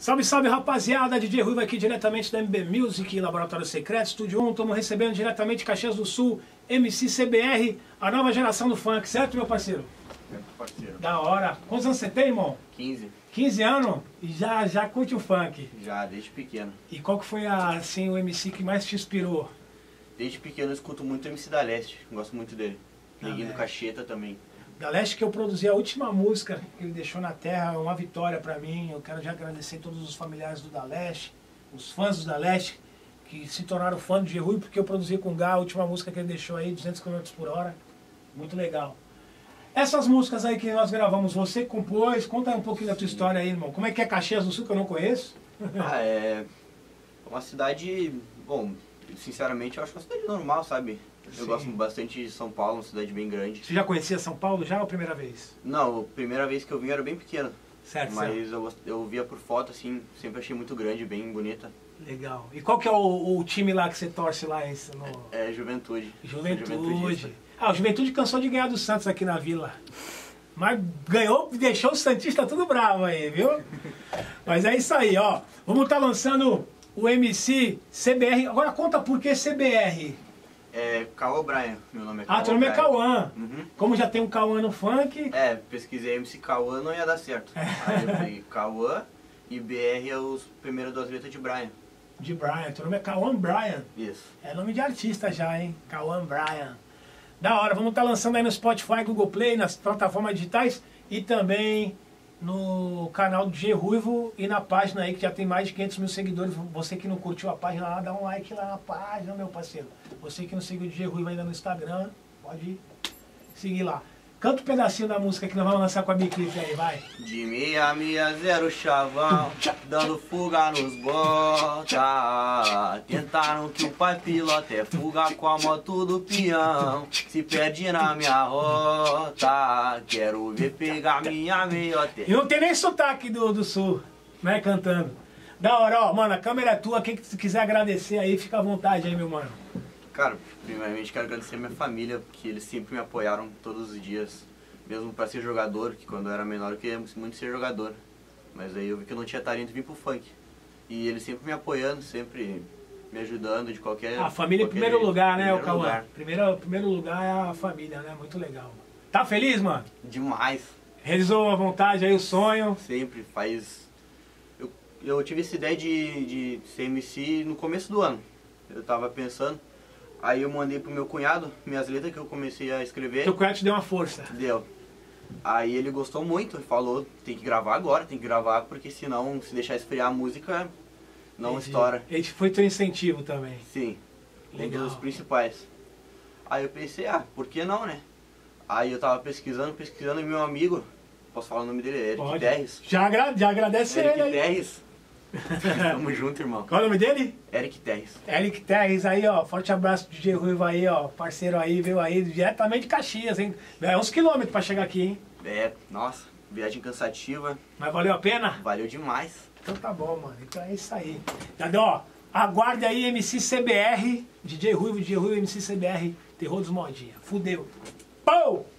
Salve, salve, rapaziada, DJ Ruivo aqui diretamente da MB Music, Laboratório Secreto, Estúdio 1. Estamos recebendo diretamente de Caxias do Sul, MC CBR, a nova geração do funk, certo, meu parceiro? Certo, parceiro. Da hora. Quantos anos você tem, irmão? 15. 15 anos? E já curte o funk? Já, desde pequeno. E qual que foi, assim, o MC que mais te inspirou? Desde pequeno eu escuto muito MC da Leste, gosto muito dele. Neguinho do Cacheta também. Da Leste, que eu produzi a última música que ele deixou na terra, uma vitória pra mim. Eu quero já agradecer todos os familiares do Da Leste, os fãs do Da Leste, que se tornaram fã do DJ Ruivo, porque eu produzi com o Gá a última música que ele deixou aí, 200 km por hora. Muito legal. Essas músicas aí que nós gravamos, você compôs, conta aí um pouquinho da tua história aí, irmão. Como é que é Caxias do Sul, que eu não conheço? É uma cidade, bom, sinceramente eu acho uma cidade normal, sabe? Eu gosto bastante de São Paulo, uma cidade bem grande. Você já conhecia São Paulo já ou a primeira vez? Não, a primeira vez que eu vim era bem pequeno. Certo, mas eu via por foto, assim, sempre achei muito grande, bem bonita. Legal. E qual que é o time lá que você torce lá? É Juventude. Juventude. O Juventude cansou de ganhar do Santos aqui na Vila. Mas ganhou e deixou o Santista tudo bravo aí, viu? Mas é isso aí, ó. Vamos estar lançando o MC CBR. Agora conta por que CBR. É Cauã Brian, meu nome é Cauã. Teu nome é Cauã. Uhum. Como já tem um Cauã no funk... Pesquisei MC Cauã, não ia dar certo. Aí eu falei Cauã e BR é os primeiros duas letras de Brian. De Brian, teu nome é Cauã Brian. Isso. É nome de artista já, hein? Cauã Brian. Da hora, vamos estar lançando aí no Spotify, Google Play, nas plataformas digitais e também no canal do DJ Ruivo e na página aí que já tem mais de 500 mil seguidores. Você que não curtiu a página lá, dá um like lá na página, meu parceiro. Você que não seguiu o DJ Ruivo ainda no Instagram, pode seguir lá. Canta um pedacinho da música que nós vamos lançar com a Biclipe aí, vai. De meia, zero chavão, dando fuga nos bota. Tentaram que o pai pilota é fuga com a moto do peão. Se perde na minha rota, quero ver pegar minha meiota. E não tem nem sotaque do sul, né, cantando. Da hora, ó, mano, a câmera é tua, quem que quiser agradecer aí, fica à vontade aí, meu mano. Cara, primeiramente quero agradecer a minha família, porque eles sempre me apoiaram todos os dias. Mesmo para ser jogador, que quando eu era menor eu queria muito ser jogador. Mas aí eu vi que eu não tinha talento e vim pro funk. E eles sempre me apoiando, sempre me ajudando de qualquer... A família em primeiro lugar, né, o Cauã? Lugar. Primeiro lugar é a família, né? Muito legal. Tá feliz, mano? Demais. Realizou a vontade aí, o sonho? Sempre, faz... Eu tive essa ideia de ser MC no começo do ano. Eu tava pensando... Aí eu mandei pro meu cunhado, minhas letras que eu comecei a escrever. Teu cunhado te deu uma força. Deu. Aí ele gostou muito, falou, tem que gravar agora, tem que gravar, porque senão, se deixar esfriar a música, não estoura. Esse foi teu incentivo também. Sim, Legal. um dos principais. Aí eu pensei, por que não, né? Aí eu tava pesquisando, e meu amigo, posso falar o nome dele? Eric Terres. Já agradece Eric ele aí. Terres. Tamo junto, irmão. Qual é o nome dele? Eric Terres. Eric Terres aí, ó. Forte abraço do DJ Ruivo aí, ó. Parceiro aí, veio aí diretamente de Caxias, hein? É uns quilômetros pra chegar aqui, hein? Nossa, viagem cansativa. Mas valeu a pena? Valeu demais. Então tá bom, mano. Então é isso aí. Então, ó, aguarde aí MC CBR, DJ Ruivo, MC CBR, Terror dos Modinha. Fudeu. Pou!